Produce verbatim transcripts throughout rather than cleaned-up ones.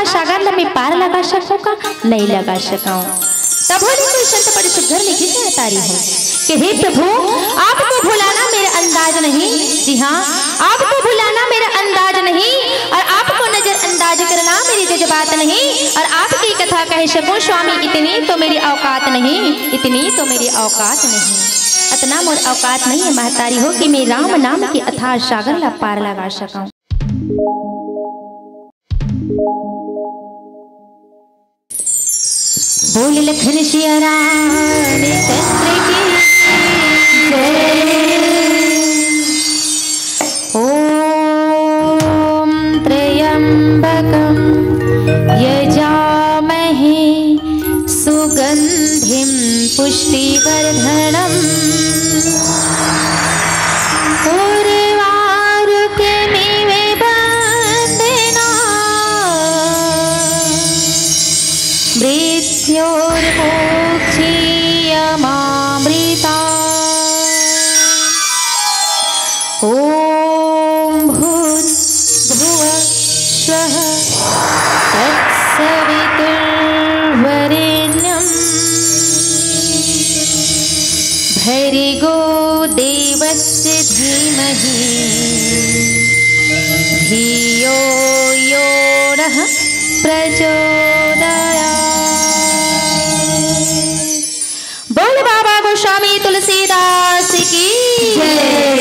सागर ला मैं पार लगा सकूं का नहीं लगा सकाऊं। तब बोले कोई संत बड़े सुघर लिखी से तारी है कि हे प्रभु आपको भुलाना मेरा अंदाज नहीं। जी हाँ, आपको भुलाना मेरा अंदाज नहीं और आपको नजरअंदाज करना मेरी जज्बात नहीं और आपकी कथा कह सकूं स्वामी इतनी तो मेरी औकात नहीं, इतनी तो मेरी औकात नहीं। इतना मोर औकात नहीं है महतारी हो कि मैं राम नाम के अथाह सागर ला पार लगा सकाऊं। बोल लखन सिया राम चंद्र की जय। ओम त्र्यंबकं यजामहे सुगंधिं पुष्टिवर्धनम् मृत्योर्मोक्षीयमामृता। ओम भूर्भुवः स्वः तत्सवितुर्वरेण्यं भर्गो देवस्य धीमहि धियो यो नः प्रचोदयात्। बोल बाबा गोस्वामी तुलसीदास की जय।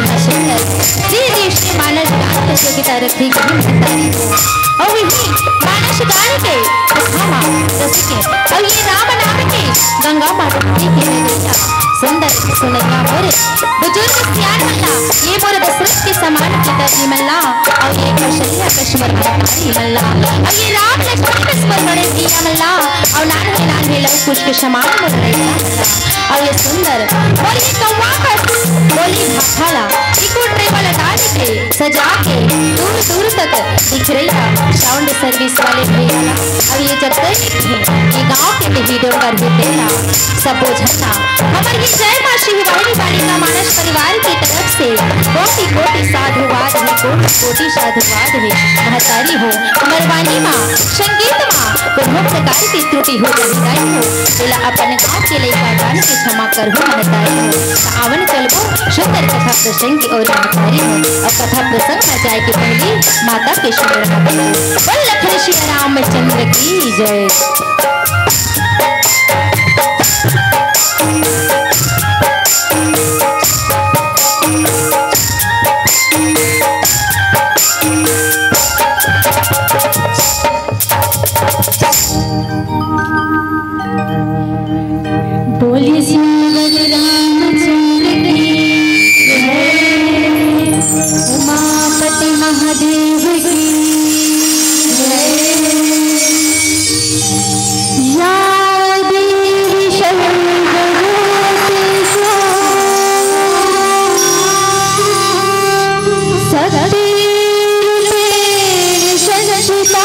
रखी और वही डाल के थामा जैसे के और ये राम नाम के गंगा माता के गैया सुंदर सुनैया मोरे बुजुर्ग सियान मल्ला ये मोर दशरथ के समान पिताजी मल्ला और ये कौशल्या कश्मीर की मल्ला और ये राम लक्ष्मण कश्मीर बड़े दिया मल्ला और लाल लाल लव कुछ के समान मोर रैया मल्ला और ये सुंदर और ये कौवा का बोली भाखाला इको ट्रेवल डाल के सजा के दूर दूर तक दिख रही साउंड सर्विस वाले भैया अब ये जब तक ये गांव के भी वीडियो कर देना सब बोझना हमारे ये जय मां शिवानी बालिका मानस परिवार की तरफ से कोटि कोटि साधुवाद है कोटि कोटि साधुवाद है महतारी हो हमारे वाणी मां संगीत मां कोनो प्रकार की त्रुटि हो जाए हो तेला अपन गांव के लिए जान के क्षमा कर हो महतारी हो आवन चलबो सुंदर कथा प्रसंग और महतारी हो और कथा प्रसंग में जाए के पहले माता के सुंदर बोल लखन श्री रामचंद्र की जय। बोलिए श्री रामचंद्र की जय, उमापति महादेव की जय। या देवी सर्वभूतेषु शक्तिरूपेण संस्थिता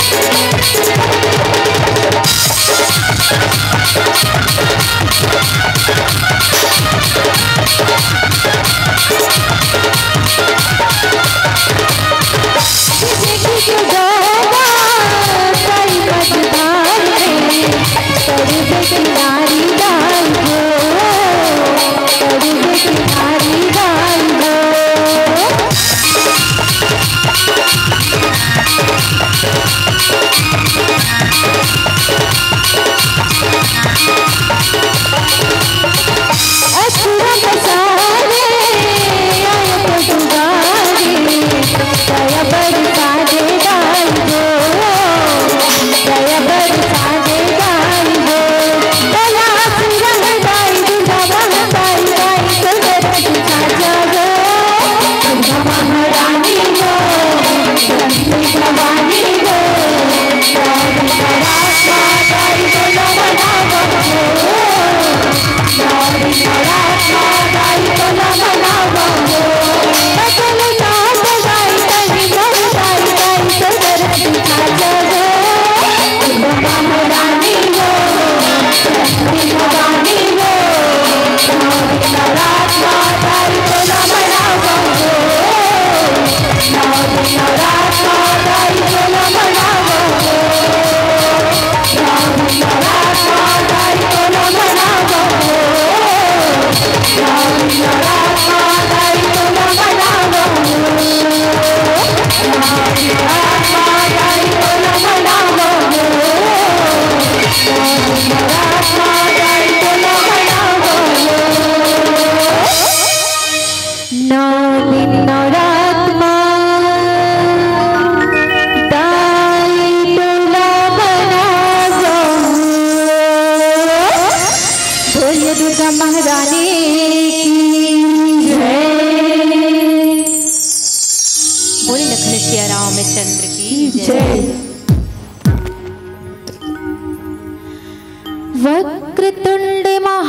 वक्रतुंड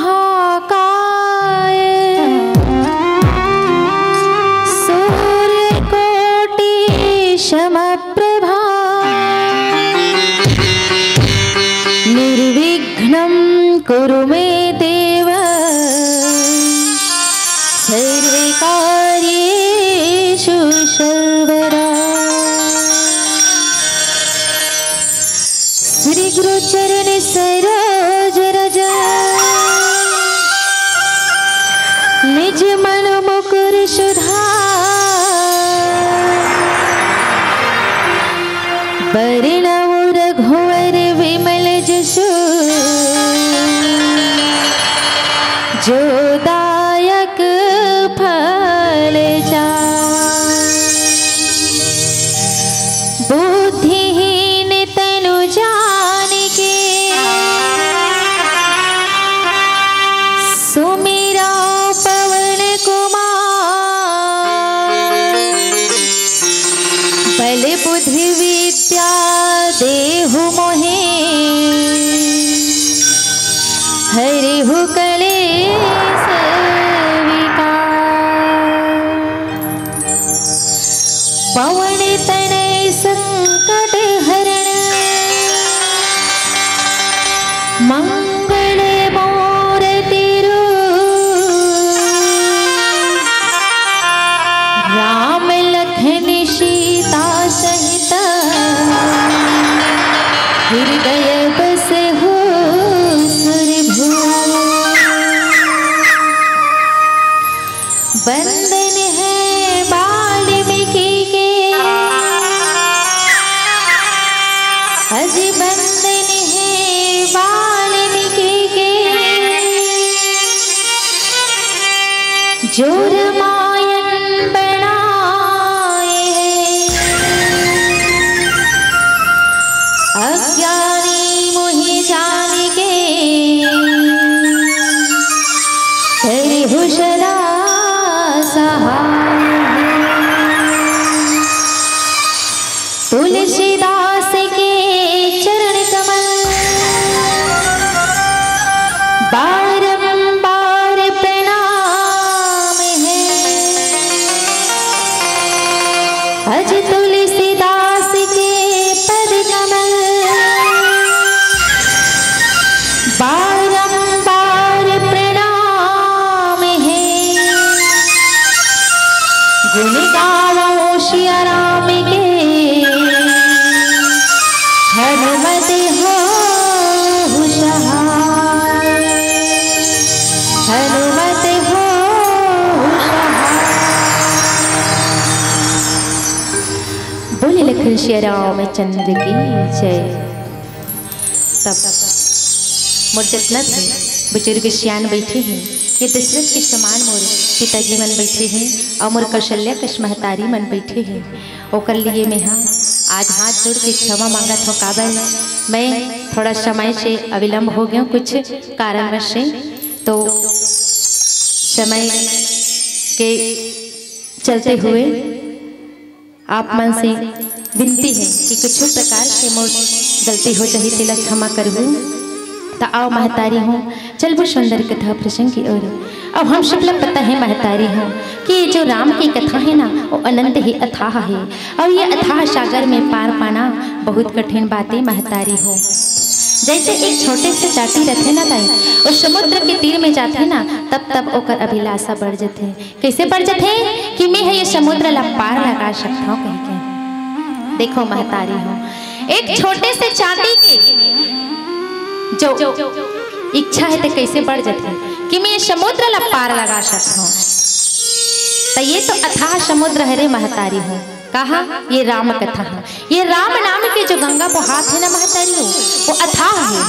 महाकाय सूर्यकोटि समप्रभा निर्विघ्नं कुरु मे देव सर्वकार्येषु सर्वदा। श्री गुरु चरण सरोज रज निज मन मुकुर सुधार बरनउँ रघुवर विमल जसु जो दायक फल चारि। बुद्धिहीन तनु जानिके सुमिरा पवन कुमार बल बुद्धि विद्या देहु मोहे हरिहु कलेश विकार। पवन तनय संकट हरण मंगल मूर्ति राम लखन सीता सहित हृदय बसहु सुरभु। बंदन है वाल्मीकि के अज बंदन है वाल्मीकि के जो रामायण बनाए अज्ञानी मोहि जानिके हरिहु सदा सहाय। तुलसीदास के चरण कमल बारंबार प्रणाम है। बोले लखन श्री राम चंद्र की जय। तब मोर जितना थे बुजुर्ग सियान बैठे हैं, ये दशरथ के समान मोर पिताजी मन बैठे हैं और मोर कौशल्या कश महतारी मन बैठे हैं। ओकर लिए मैं हाँ आज हाथ जोड़ के क्षमा मांगा था। काबल मैं थोड़ा समय से अविलंब हो गया कुछ कारणवश से, तो समय के चलते हुए आप मन से विनती है कि कुछ प्रकार से मोर गलती हो जाए तिलक क्षमा करहूँ। तो आओ महतारी हूँ चल वो सुंदर कथा प्रसंग की ओर। अब हम सब लोग पता है महतारी हूँ कि ये जो राम की कथा है ना वो अनंत ही अथाह है, और ये अथाह सागर में पार पाना बहुत कठिन बात है महतारी हो। जैसे एक छोटे से चाटी रहते ना ताई उस समुद्र के तीर में जाते ना तब तब ओकर अभिलाषा बढ़ जाते। कैसे बढ़ जाते कि मैं है ये समुद्र ला पार लगा सकता हूँ कह के। देखो महतारी हो एक छोटे से चाटी की जो इच्छा है तो कैसे बढ़ जाते कि मैं ये समुद्र ला पार लगा सकता हूँ। तो ये तो अथाह समुद्र है रे महतारी हो। कहा ये राम कथा है, ये राम नाम के जो गंगा बहात है ना महतारी हो वो अथाह है।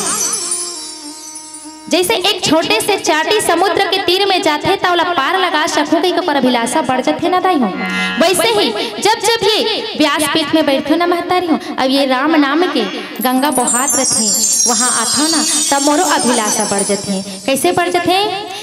जैसे एक छोटे से चाटी समुद्र के तीर में जाते तावला पार लगा सकूं कहीं पर अभिलाषा बढ़ जाते ना दाई हो, वैसे ही जब जब ये व्यासपीठ में बैठो ना महतारी हो अब ये राम नाम के गंगा बहात रहते वहां आता ना तब मोरो अभिलाषा बढ़ जाते। कैसे बढ़ जाते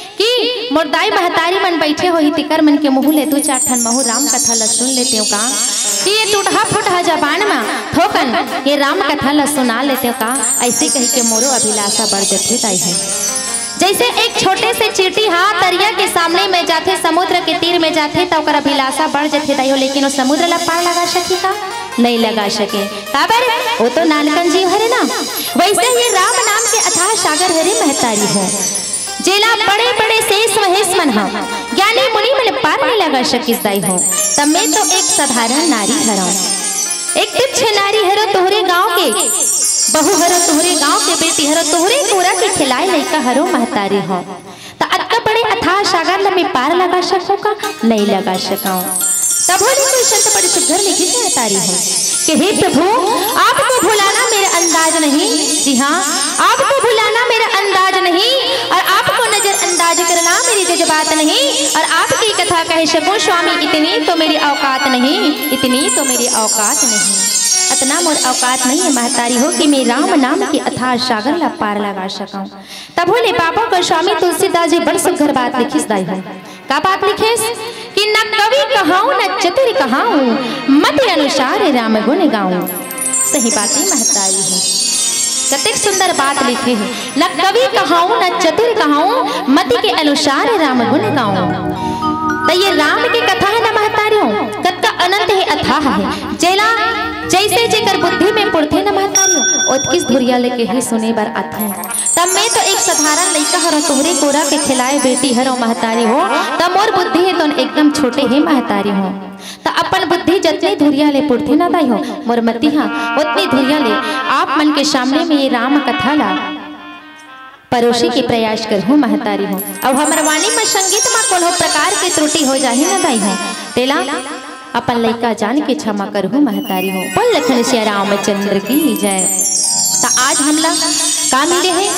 कि मोरदाई महतारी मन बैठे हो ही तिकर मन के मुँह ले दो चार ठन महू राम कथा ल सुन लेते हो का कि ये टूटहा फुटहा जबान में थोकन ये राम कथा ल सुना लेते हो का। ऐसे कही के मोरो अभिलाषा बढ़ जाते ताई है। जैसे एक छोटे से चींटी हाँ दरिया के सामने में जाते समुद्र के तीर में जाते तो ओकर अभिलाषा बढ़ जाते ताई हो, लेकिन वो समुद्र ला पार लगा सके का नहीं लगा सके काबर वो तो नानकन जीव है ना। वैसे ये राम नाम के अथाह सागर हरे महतारी हो जेला बड़े बड़े शेष महेश मन हो ज्ञानी मुनि मन पार नहीं लगा सकिस दाई हो। तब मैं तो एक साधारण नारी हरो, एक तुच्छ नारी हरो तोहरे गांव के बहु हरो, तोहरे गांव के बेटी हरो, तोहरे कोरा के खिलाए लइका हरो महतारी हो। तो अत्ता बड़े अथाह सागर ला मैं पार लगा सकूं का नहीं लगा सकाऊं। तब होली कोई संत बड़े सुघर लिखी महतारी हो कि हे प्रभु आपको भुलाना मेरा अंदाज नहीं। जी हाँ आपको भुलाना मेरा अंदाज नहीं और आपको नजरअंदाज करना मेरी जज्बात नहीं, और आपकी कथा कह सकूं स्वामी इतनी तो मेरी औकात नहीं, इतनी तो मेरी औकात नहीं। इतना मोर औकात नहीं है महतारी हो कि मैं राम नाम के अथाह सागर ला पार लगा सकाऊं। तब बोले पापा को स्वामी तुलसीदास जी बड़ सुघर बात लिखिस दाई है। का बात लिखिस कि न कवि कहाऊं न चतुर कहाऊं मत अनुसार राम गुण गाऊं। सही बात है महतारी है, कतेक सुंदर बात लिखे है। न कवि कहाऊं न चतुर कहाऊं मत के अनुसार राम गुण गाऊं। तो ये राम की कथा है ना महतारी हो कत्का अनंत है अथाह है। जेला जैसे जेकर बुद्धि में पुरथे न महतारी हो उत्किस धुरिया लेके ही सुने बर आते हैं। तब मैं तो एक साधारण लइका हरो तोहरे कोरा के खिलाए बेटी हरो महतारी हो। तब मोर बुद्धि है तो एकदम छोटे ही महतारी हो। तो अपन बुद्धि जितनी धुरिया ले पुरथे ना दाई हो मोर मती हाँ उतनी धुरिया ले आप मन के सामने में ये राम कथा ला परोसे के प्रयास करहूँ महतारी हो। अब हमार वाणी में संगीत में कोनो प्रकार की त्रुटि हो जाए ना दाई हो तेला अपन लइका जान के क्षमा करहूँ महतारी हो। बोल लखन श्री रामचंद्र की जय। तो आज हमला का मिले है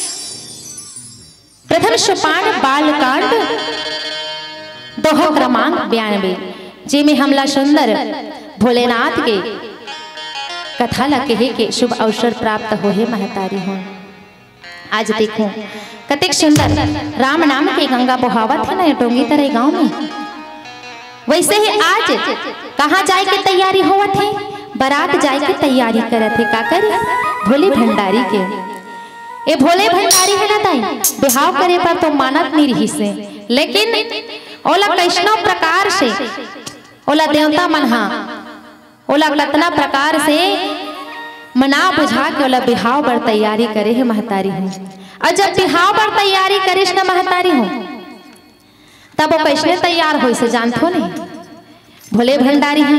प्रथम सोपान बालकांड दोहा क्रमांक बयानबे जिसमें हमला सुंदर भोलेनाथ के कथा ला कहे के शुभ अवसर प्राप्त हो है महतारी हो। आज देखो कतेक सुंदर राम नाम के गंगा बहावत है ना डोंगी तरह गांव में। वैसे ही आज कहाँ जाए के तैयारी होवत है, बारात जाए के तैयारी करत है। का करे भोले भंडारी के ये भोले भंडारी है ना ताई बिहाव करे पर तो मानत नहीं रही से, लेकिन ओला कैसनो प्रकार से ओला देवता मन हा ओला कतना प्रकार से मना बुझा के ओला बिहाव बर तैयारी करे है महतारी हो। और जब बिहाव बर तैयारी करिस ना महतारी हो तब वो कैसे तैयार हो से जानथो नहीं भोले भंडारी है।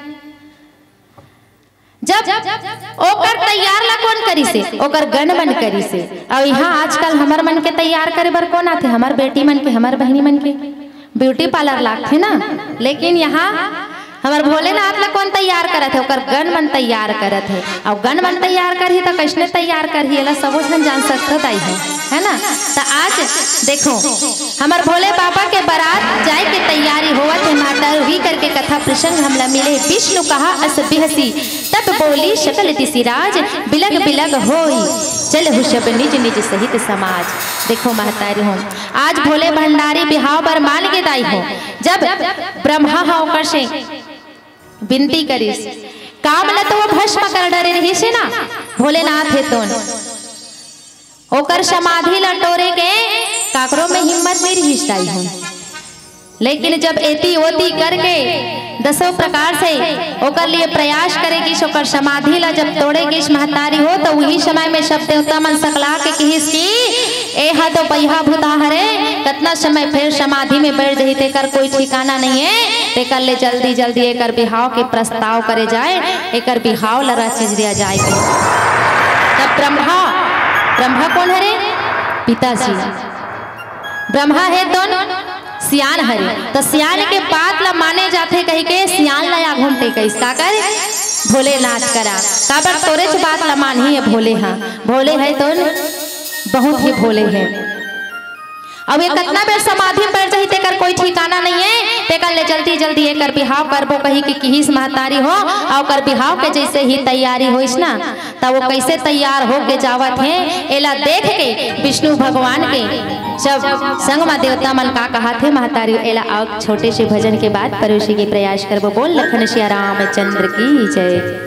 जब ओकर तैयार ला कौन करी से ओकर गण बन करी से। और यहाँ आजकल हमार मन के तैयार करे बर कौन आते हमार बेटी मन के हमार बहनी मन के ब्यूटी पार्लर लागते ना, लेकिन यहाँ हमार भोलेनाथ ला कौन तैयार करत है, ओकर गण मन तैयार करत है। और गण मन तैयार करही तो कैसने तैयार करही एला सबो जन जान सकत आई है, है ना। तो आज देखो हमार भोले बाबा के बारात जाए के तैयारी होवत है। माता हुई करके कथा प्रसंग हमला मिले। विष्णु कहा अस बिहसी तब बोली सकल तिसिराज, बिलग बिलग होई चल हुशब निज निज सहित समाज। देखो महतारी हो आज भोले भंडारी बिहाव पर मान के दाई हो। जब ब्रह्मा होकर से विनती करिस काम न तो वो भस्म कर डरे रही से ना भोलेनाथ है तो ओकर समाधि लटोरे के काकरों में हिम्मत नहीं रही हो। लेकिन जब एती ओती करके दसों प्रकार से ओकर लिए प्रयास करेगी ओकर समाधि ला जब तोड़ेगी महतारी हो तो वही समय में सब देवता मन सकला के कहिस की ए हा तो पहिया भूता हरे कितना समय फिर समाधि में बैठ जही तेकर कोई ठिकाना नहीं है। तेकर ले जल्दी जल्दी एकर बिहाव के प्रस्ताव करे जाए, एकर बिहाव लगा चीज दिया जाए। तब ब्रह्मा ब्रह्मा कौन हरे पिताजी, ब्रह्मा है दोनों सियान हरे तो सियान के बात ला माने जाते कही के सियान ला या घूमते कहीं का कर भोलेनाथ करा काबर तोरे च बात ला मान ही है। भोले हाँ भोले है तो बहुत ही भोले है। अब ये कितना बेर समाधि पर जाही तेकर कोई ठिकाना नहीं है। तेकर ले जल्दी जल्दी एकर बिहाव करबो कही कि किहिस महतारी हो और कर बिहाव के जैसे ही तैयारी होइस ना तब वो कैसे तैयार हो के जावत है। एला देख के विष्णु भगवान के जब संग में देवता मन का कहा थे महतारी एला और छोटे से भजन के बाद परोसे के प्रयास करबो। बोल लखन सिया रामचंद्र की जय।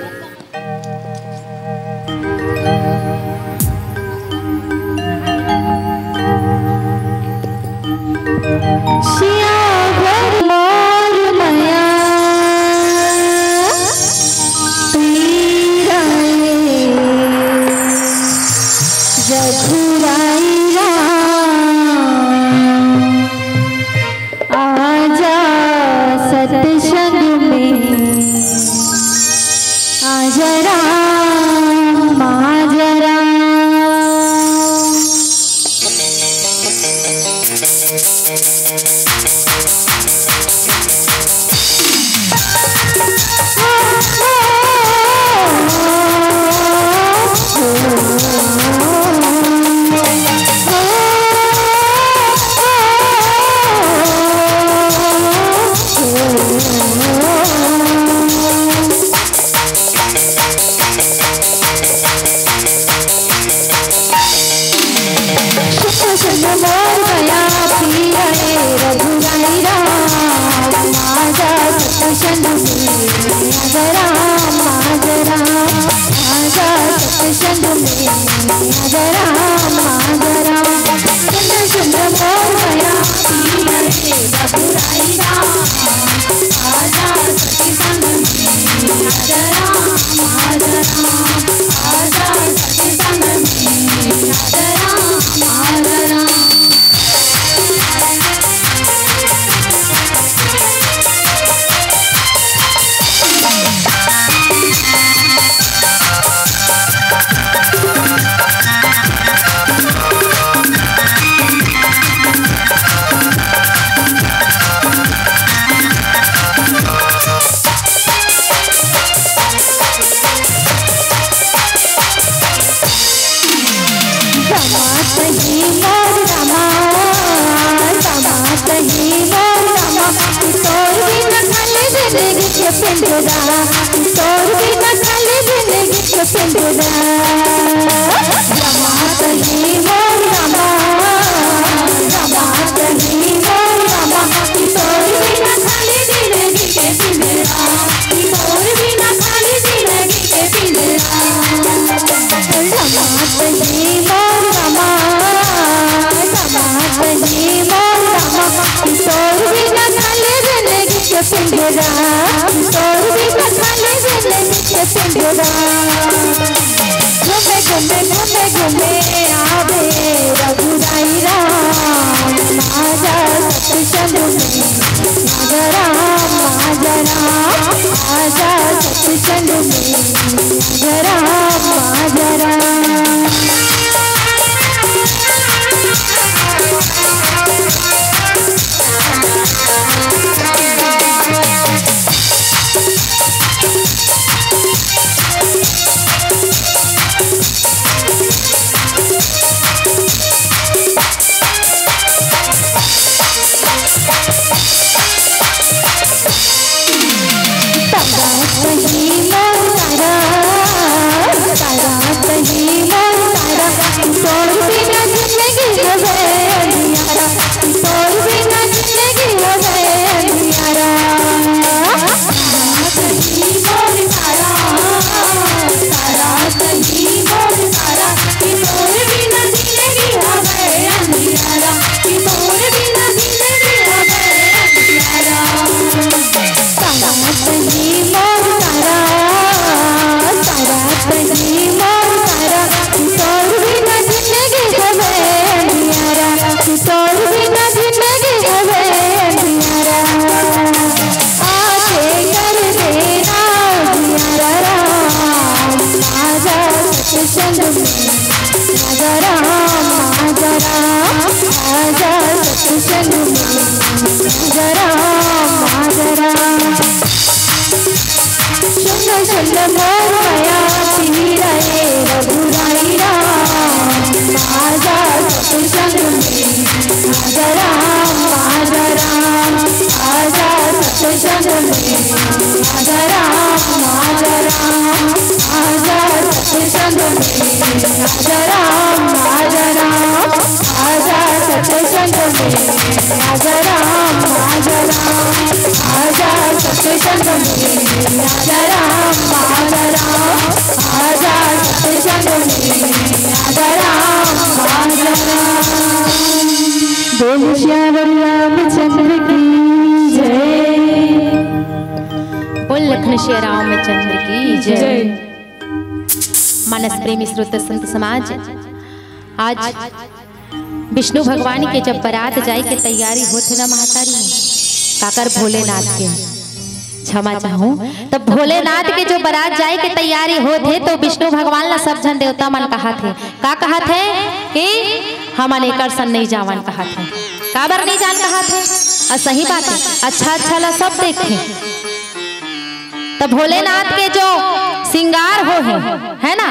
संग मोर माया पी रहे रघुराई राम। आजा सत्संग में आजा राम आजा राम, आजा सत्संग में आजा राम आजा राम, आजा सत्संग में आजा राम आजा राम, आजा सत्संग में आजा राम आजा राम, आजा सत्संग में आजा राम आजा राम, आजा सत्संग में आजा राम आजा राम। बोल श्याम रामचंद्र की जय, बोल लखन श्री रामचंद्र की जय। मानस प्रेमी श्रोत संत समाज, आज विष्णु भगवान के जब बारात जाए के तैयारी होते ना महतारी काकर भोलेनाथ के क्षमा चाहूं, तब भोलेनाथ के जो बारात जाए के तैयारी होते तो विष्णु भगवान ला सब जन देवता मन कहा थे का कहा थे कि हम अनेकर सन नहीं जावन कहा थे, काबर नहीं जान कहा थे। और सही बात है, अच्छा अच्छा ला सब देखे। तो भोलेनाथ के जो सिंगार हो है, है ना,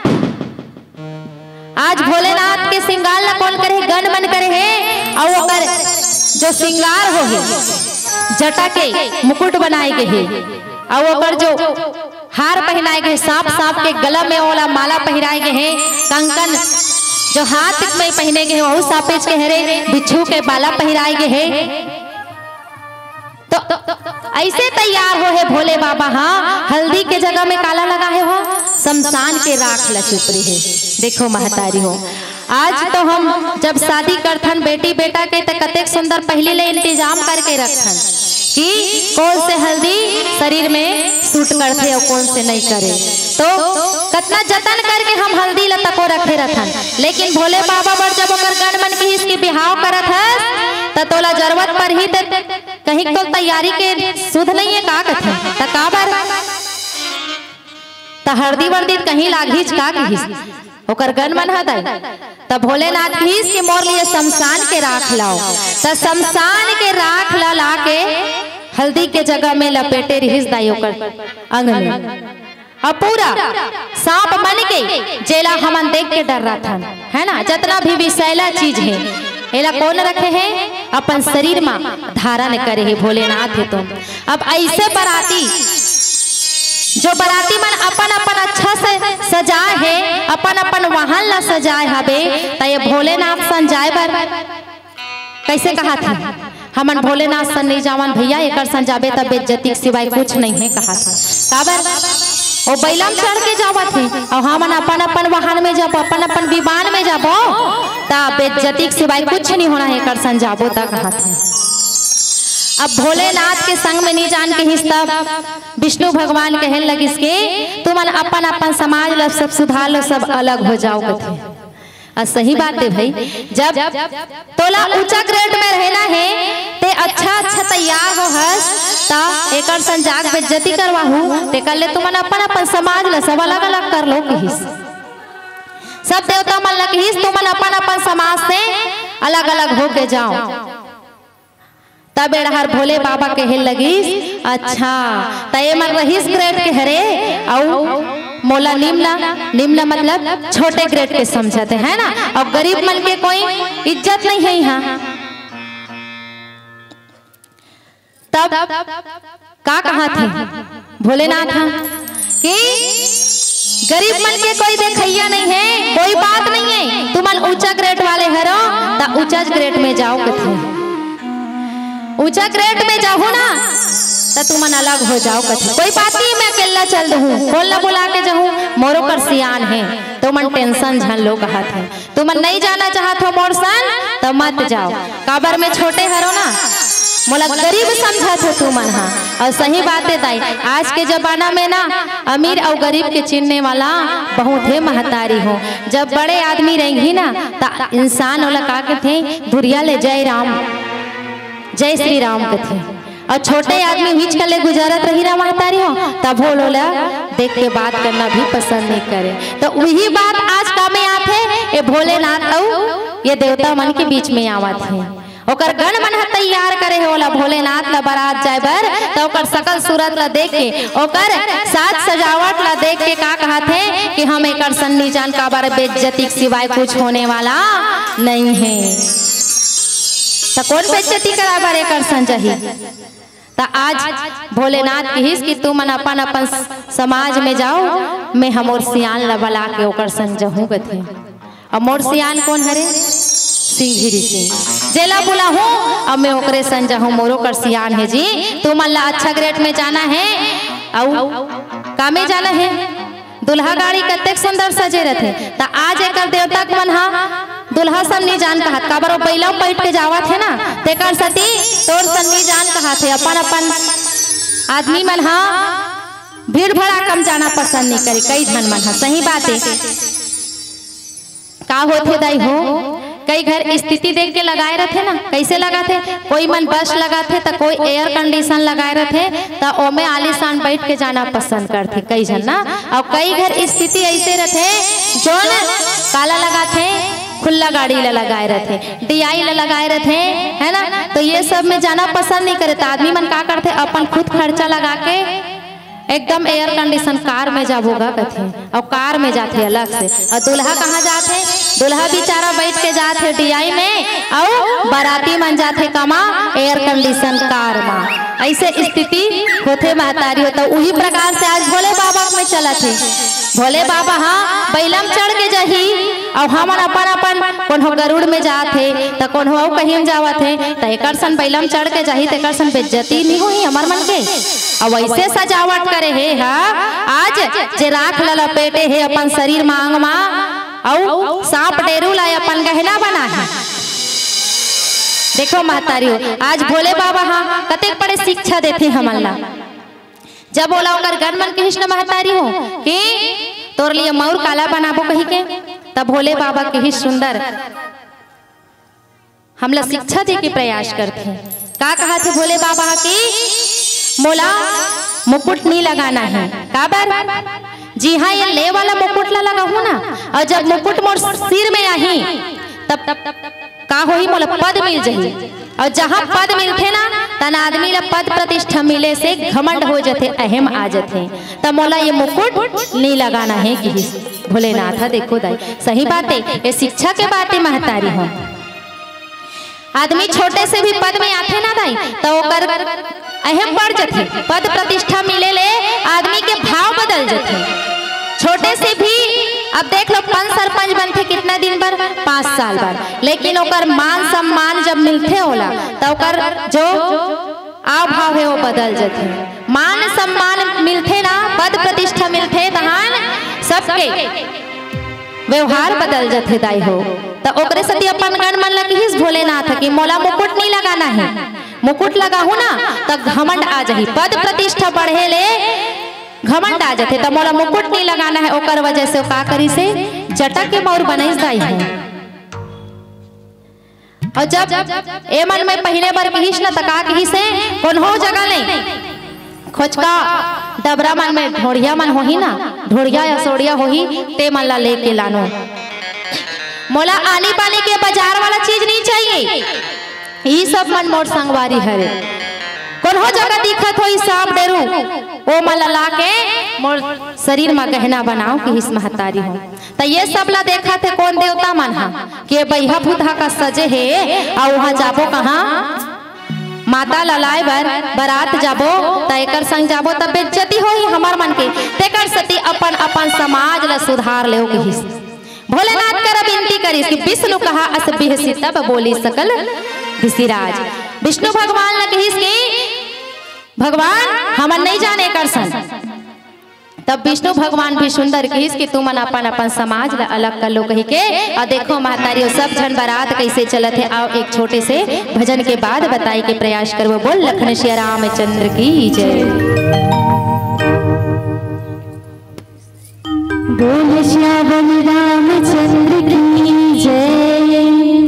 आज भोलेनाथ के सिंगार ला कौन करे, गण मन करे है। और ओकर जो सिंगार हो है, जटा के मुकुट बनाए गए है, और ओकर जो हार पहनाए गए, सांप सांप के गला में ओला माला पहनाए गए हैं, कंकन जो हाथ में पहने गए हैं सापेज के हरे, बिच्छू के बाला पहनाए गए हैं। तो ऐसे तैयार हो है भोले बाबा। हाँ, हल्दी के जगह में काला लगा है हो, शमशान के राख लचुपरी है। देखो महतारी हो, आज तो हम जब शादी करथन बेटी बेटा के तो कतेक सुंदर पहले ले इंतजाम करके रखन कि कौन से हल्दी शरीर में सूट करते और कौन से नहीं करे। तो कितना जतन करके हम हल्दी लता को रखे रखन, लेकिन भोले बाबा पर जब ओकर गण मन की इसकी बिहाव करत है तो तोला जरूरत पर ही कहीं तो तैयारी के सुध नहीं है का कथे त काबर त हरदी वर्दी कहीं लाघीच का कहिस ओकर गण मन हदै। त भोलेनाथ कहिस कि मोर लिए शमशान के राख लाओ। त शमशान के राख ला ला के हल्दी के जगह में लपेटे रहिस दाई ओकर अंग में। अब पूरा सांप मन के जेला हमन देख के डर रहा था, है ना। जितना भी विषैला चीज है एला कौन रखे हैं, अपन शरीर में धारण करे है भोलेनाथ है। तो अब ऐसे बराती जो बराती मन अपन अपन अच्छा से सजाए है, अपन अपन वाहन ला सजाए हबे, त ये भोलेनाथ सन जाए बर कैसे कहा था, हमन भोलेनाथ सन नहीं जावन भैया, एकर सन जाबे तब बेइज्जती सिवाय कुछ नहीं है कहा था। काबर ओ बैलम चढ़ के जावत है और हमन अपन अपन वाहन में जब अपन अपन विमान में जाबो ता बेइज्जती सिवाय कुछ नहीं होना है, एकर सन जाबो ता कहा था। अब भोलेनाथ के संग में नहीं जान के हिस्सा विष्णु भगवान कहन लगिस के तुमन अपन अपन समाज ला सब सुधार लो, सब अलग हो जाओ कथे। और सही बात है भाई, जब तोला ऊंचा ग्रेड में रहना है ते अच्छा अच्छा तैयार हो हस ता एकर संजाग बेइज्जती करवाहू ते कर ले तुमन अपन अपन समाज ला सब अलग अलग कर लो कहिस। सब देवता मन ला कहिस तुमन अपन अपन समाज से अलग अलग हो के जाओ। तब हर भोले बाबा कहे लगिस अच्छा तय मन रहीस ग्रेड के हरे और मोला निम्न निम्न मतलब छोटे ग्रेड के समझते है ना, और गरीब मन के कोई इज्जत नहीं है यहाँ। तब का कहा थे भोलेनाथ कि गरीब मन के कोई देखैया नहीं है, कोई बात नहीं है, तुमन ऊंचा ग्रेड वाले हरो ता ऊंचा ग्रेड में जाओ कथे, ऊंचा ग्रेड में जाओ ना तो तुमन अलग हो जाओ कथे। कोई बात नहीं, मैं अकेला चल दूँ, कौन ला बुला के जाऊँ, मोरो कर सियान है, तुमन टेंशन झन लो कहा थे। तुमन नहीं जाना चाहत हो मोर सन तो मत जाओ, काबर में छोटे हरो ना, मोला गरीब समझत हो तुमन। हाँ, और सही बात है दाई, आज के जमाना में ना अमीर और गरीब के चिन्हने वाला बहुत है महतारी हो। जब बड़े आदमी रहेंगी ना तो इंसान वाला का कहते धुरिया ले जय राम जय श्री राम कथे, और छोटे आदमी बीच कर ले गुजारत रही ना महतारी हो तब वो लोला देख के बात करना भी पसंद नहीं करे। तो वही बात आज का में आते ये भोलेनाथ और ये देवता मन के बीच में आवत है। ओकर गण मन तैयार करे होला भोलेनाथ ला बारात जाए बर, तो ओकर सकल सूरत ला देख के, ओकर साज सजावट ला देख के का कहत है कि हम एकर सन्नी जान का बार बेइज्जती सिवाय कुछ होने वाला नहीं है। तो कौन बेइज्जती करा बार एकर संजही। तो आज भोलेनाथ की हिस कि तू मन अपन अपन समाज में जाओ, मैं हमोर सियान ला बला के ओकर संजहू गथे। और मोर सियान कौन हरे? सिंघिरी सिंह जेला बोला हूँ, अब मैं ओकरे संजा हूँ, मोरो कर सियान है जी। तू मन ला अच्छा ग्रेड में जाना है, औ का में जाना है? दुल्हा गाड़ी कतेक सुंदर सजे रहते। तो आज एक देवता मन हा दुल्हा सब नहीं जान कहत, काबर पहला बैठ के जावत है ना, तेकर सती तोर सन नहीं जान कहत है। अपन अपन आदमी मन हा भीड़ भड़ा कम जाना पसंद नहीं करे, कई धन मन हा। सही बात है का होते दाई हो, कई घर स्थिति देख के लगाए रहते ना, कैसे लगाते, कोई मन बस लगाते तो कोई एयर कंडीशन लगाए रहते, तो ओमे आलीशान बैठ के जाना पसंद करते कई जन ना। और कई घर स्थिति ऐसे रहते जो काला लगाते खुला गाड़ी ला लगाए रहते, डीआई ला लगाए रहते है ना। तो ये सब में जाना पसंद नहीं करे, तो आदमी मन का करते अपन खुद खर्चा लगा के एकदम एयर कंडीशन कार में जाबोगा कथे, और कार में जाते अलग से। और दुल्हा कहाँ जाते? दुल्हा बेचारा बैठ के जाते डीआई में, और बाराती मन जाते कमा एयर कंडीशन कार में। ऐसे स्थिति होते महतारी होता। उही प्रकार से आज भोले बाबा में चला थे। भोले बाबा हाँ बैलम चढ़ के जाही, और हम अपन अपन कोनो गरुड़ में जाते, तो कोनो कहीं जावत है, तो एकर सन बैलम चढ़ के जाही, तो एकर सन बेइज्जती नहीं हुई हमार मन के। और वैसे सजावट करे है हा आज जे राख लला पेटे है अपन शरीर मांग मा, और सांप डेरू ला अपन गहना बना है। देखो महतारियों आज भोले बाबा हाँ कतेक बड़े शिक्षा देते हमन ला। जब बोला ओकर गण मन के कृष्ण महतारी हो कि तोर लिए मौर काला बनाबो कही के, तब भोले बाबा के ही सुंदर हमला शिक्षा दे के प्रयास करते। का कहा थे भोले बाबा की? मोला मुकुट नहीं लगाना है। काबर? जी हाँ ये ले वाला मुकुट ला लगा हूँ ना, और जब मुकुट मोर सिर में आही तब तब का होही मोला पद मिल जाही। और जहाँ पद मिलते ना तन आदमी ला पद प्रतिष्ठा मिले से घमंड हो जाते, अहम आ जाते। तब मोला ये मुकुट नहीं लगाना है कि भोलेनाथ। देखो दाई सही बात है, ये शिक्षा के बात है महतारी हो। आदमी छोटे से भी पद में आते ना दाई तो ओकर अहम बढ़ जाते, पद प्रतिष्ठा मिले ले आदमी के भाव बदल जाते। छोटे से भी अब देख लो पंच सरपंच बनते कितना दिन पर? पाँच साल पर। लेकिन ओकर मान सम्मान जब मिलते होला तो ओकर जो आव भाव है वो बदल जाते। मान सम्मान मिलते ना, पद प्रतिष्ठा मिलते तहान सबके व्यवहार बदल जाते दाई हो। तो ओकरे सती अपन गण मन लगी हिस भोलेनाथ की मोला मुकुट नहीं लगाना है। मुकुट लगा हूँ ना तो घमंड आ जाही, पद प्रतिष्ठा बढ़े ले घमंड आ जाते। तो मोला मुकुट नहीं लगाना है, ओकर वजह से का करी से जटा के मौर बनाई दाई है। और जब ए मन में पहले बार कहिस ना तका कही से कोनो जगह नहीं खोजका डबरा मन में ढोड़िया मन होही ना, ढोड़िया या सोड़िया होही ते मन ला लेके लानो। मोला आने पानी के बाजार वाला चीज नहीं चाहिए, ये सब मन मोर संगवारी हरे। कोनो जगह दिखत हो सांप डेरू ओ मन ला के मोर शरीर में गहना बनाओ कि इस महतारी हो। तो ये सब ला देखा थे कौन देवता मन हा कि बैहा भूतहा का सजे है, और वहाँ जाबो कहाँ माता ललाए बर बरात जाबो तो एकर संग जाबो तब बेइज्जती होई हमार मन के। तेकर सती अपन अपन समाज ला सुधार ले के हिस भोलेनाथ कर विनती करिस कि विष्णु कहा अस बिहसी तब बोली सकल ऋषिराज। विष्णु भगवान ला कहिस कि भगवान हमन नहीं जाने कर सन। तब विष्णु भगवान भी सुंदर कहिस कि तुमन अपन अपन समाज ला अलग कर लो कही के। और देखो महतारियों सब जन बारात कैसे चलत है। आओ एक छोटे से भजन के बाद बताई के प्रयास करबो। बोल लखन श्री रामचंद्र की जय, बोल श्याम रामचंद्र की जय।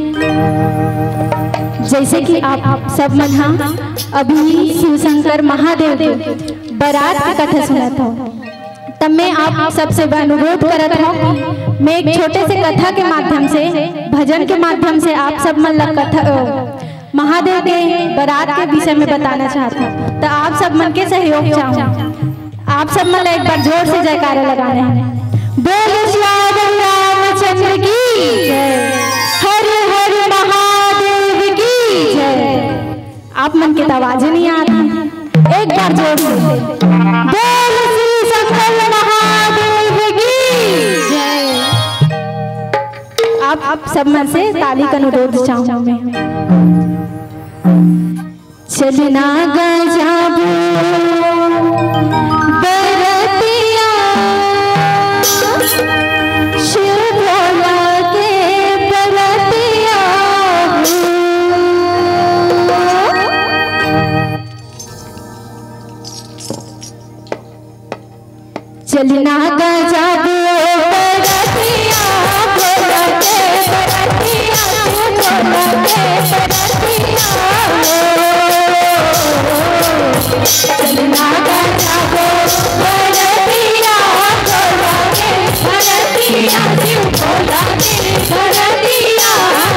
जैसे कि आप, आप सब मन हाँ अभी शिव शंकर महादेव बारात की कथा सुना था, तब मैं आप सबसे अनुरोध करत हूँ मैं एक छोटे से कथा के माध्यम से भजन के माध्यम से आप सब मन ला कथा महादेव के बारात के विषय में बताना चाहता हूँ। तो आप सब मन के सहयोग चाहूँ। आप सब मन एक बार जोर से जयकारे लगाने हैं। बोलो श्री रामचंद्र की जय, हर हर महादेव की जय। आप मन के आवाजें नहीं आती, एक बार जोर से बोलो श्री शंकर महादेव की जय। आप आप सब मन से ताली का अनुरोध चाहूँ मैं। चलना गजाबू बरतिया शिव भोला के बरतिया, चलना गजाबू बरतिया भोला के बरतिया, भोला के बरतिया। चलना गजाबू बरतिया भोला के बरतिया, शिव भोला के बरतिया।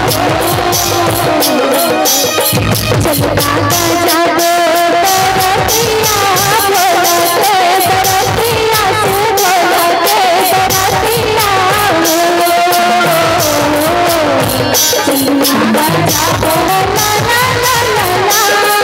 चलना गजाबू बरतिया भोला के बरतिया, शिव भोला के बरतिया। चलना गजाबू ला ला ला ला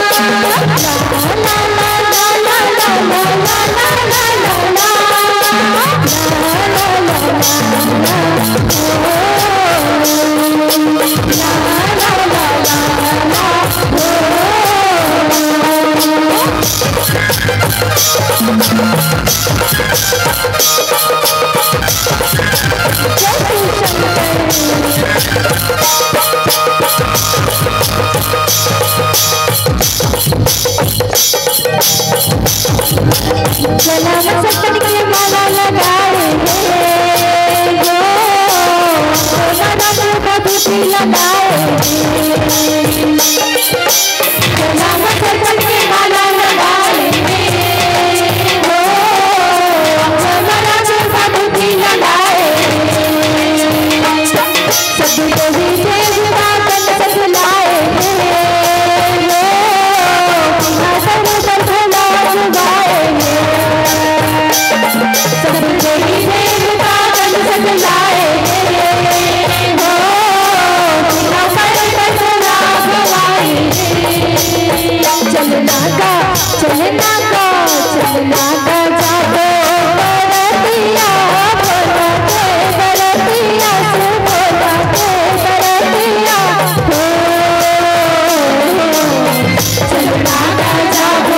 चला सपन के माला लगाएंगे गो, चला मधुती लगाएंगे। चला सपन के माला लगाएंगे गो, चला मधुती लगाएंगे। सब देवी देवता तन सब लाएंगे गो, सब सब भला जुगाएंगे। सब देवी देवता तन सब लाएंगे हो, बिना पर बसना गवाएंगे। चलना का चलना का चलना का जाबो बरतिया भोला के बरतिया, शिव भोला के बरतिया हो। चलना का जाबो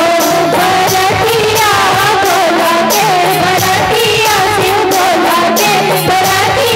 बरतिया भोला के बरतिया, शिव भोला के बरतिया।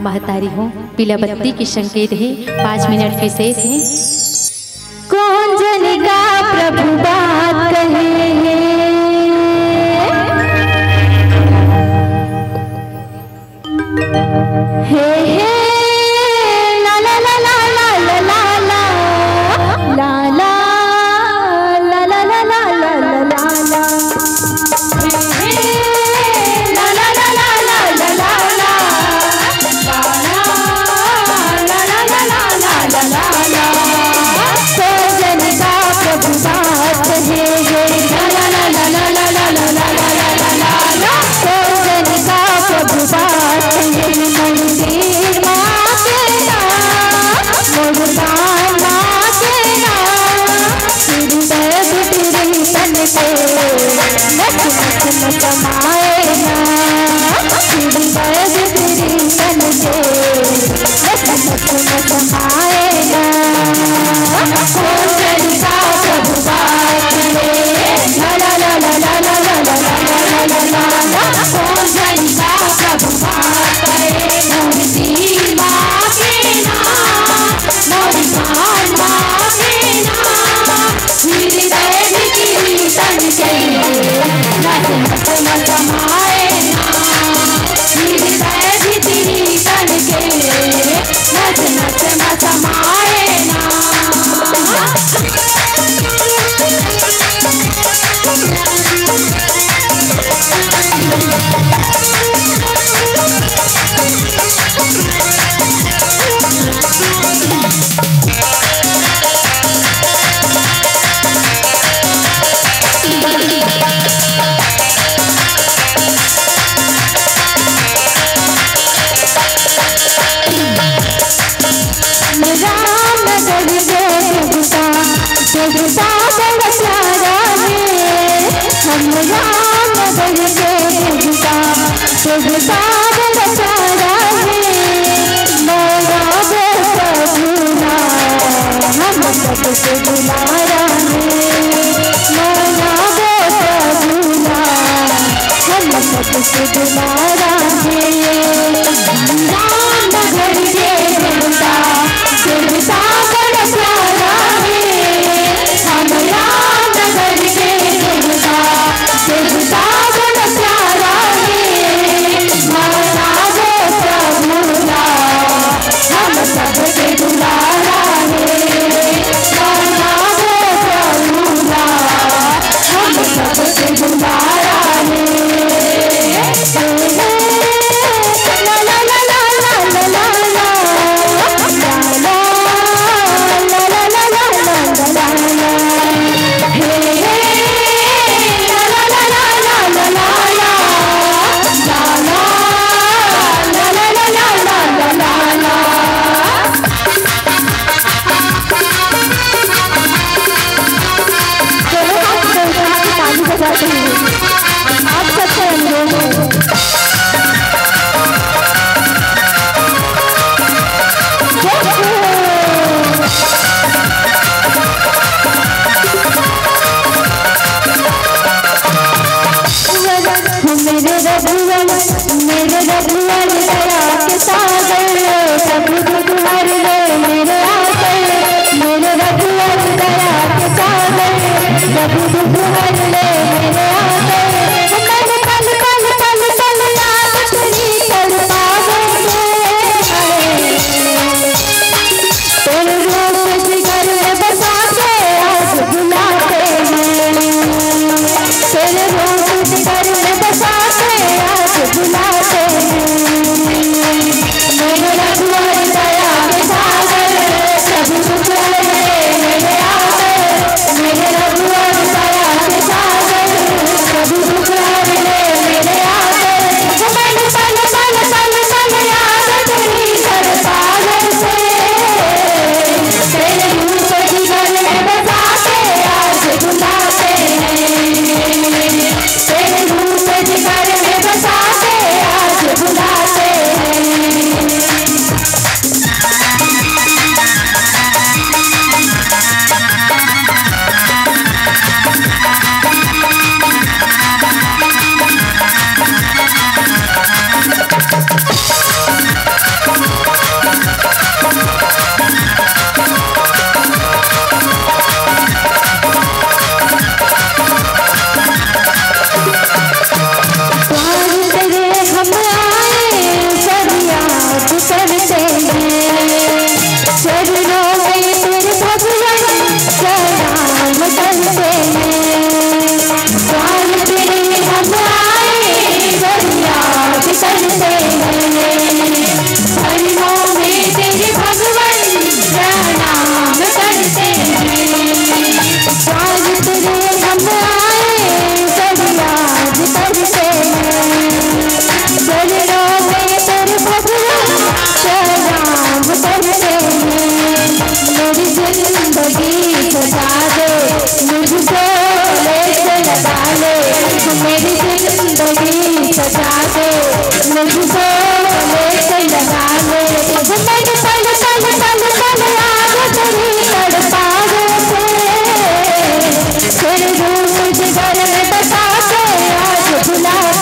महतारी हो, पीला बत्ती की संकेत है, पाँच मिनट के शेष है। कौन जनिका प्रभु बात कहे हे हे ला ला ला ला ला ला ला ला ला ला ला ला ला ला ला ला ला हे हे ला ला ला ला ला ला ला ला ला ला ला ला ला ला ला कौन जनिका प्रभु बात कहे ला ला ला ला ला ला ला ला ला ला ला ला कौन जनिका प्रभु बात कहे मंदिर माँ के नाम मुर्दान माँ के नाम तेरी दर्द तेरी तन के नच नच नचमाए ना तेरी दर्द तेरी तन के नच नच नचमाए ना कौन जनिका प्रभु बात करे ला ला ला ला ला ला ला ला ला ला ला ला कौन जनिका प्रभु बात करे मंदिर माँ के नाम मुर्दान माँ के नाम तेरी दर्द तेरी तन के नच नच नचमाए ना तेरी दर्द तेरी तन के नच नच नचमाए ना रामनगर के देवता देवता बड़ा प्यारा है हम रामनगर के देवता देवता बड़ा प्यारा है मोरा बेटा भूला हम सबसे दुलारा है मोरा बेटा भूला हम सबसे दुलारा है रामनगर के देवता देवता बड़ा प्यारा है हम रामनगर के देवता देवता बड़ा प्यारा है माता बेटा भूला हम सबसे दुलारा है माता बेटा भूला हम सबसे दुलारा है ले, मेरी जिंदगी सजा दे, मुझको लेके लगा ले। मैंने पल पल पल पल याद तेरी तड़पावे से, फिर रूप जिगर में बता के आज भुला